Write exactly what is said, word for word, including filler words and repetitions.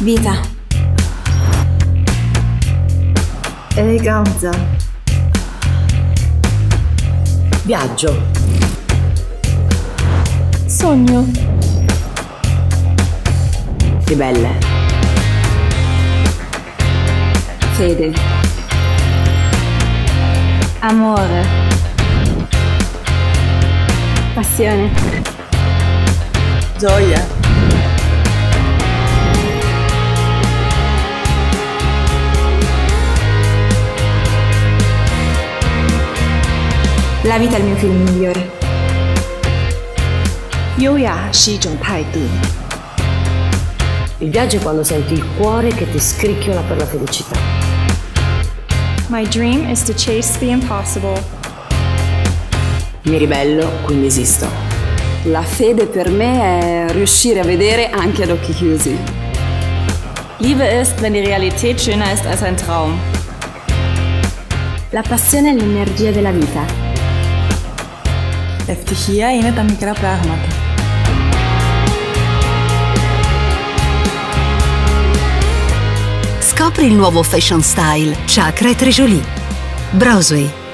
Vita. Eleganza. Viaggio. Sogno. Ribelle. Fede. Amore. Passione. Gioia. La vita è il mio film migliore. 优雅是一种态度。 Il viaggio è quando senti il cuore che ti scricchiola per la felicità. My dream is to chase the impossible. Mi ribello, quindi esisto. La fede per me è riuscire a vedere anche ad occhi chiusi. Liebe ist, wenn die Realität schöner ist als ein Traum. La passione è l'energia della vita. Ευτυχία είναι τα μικρά πράγματα. Scopri il nuovo fashion style Chakra e Trejolie. Browsway.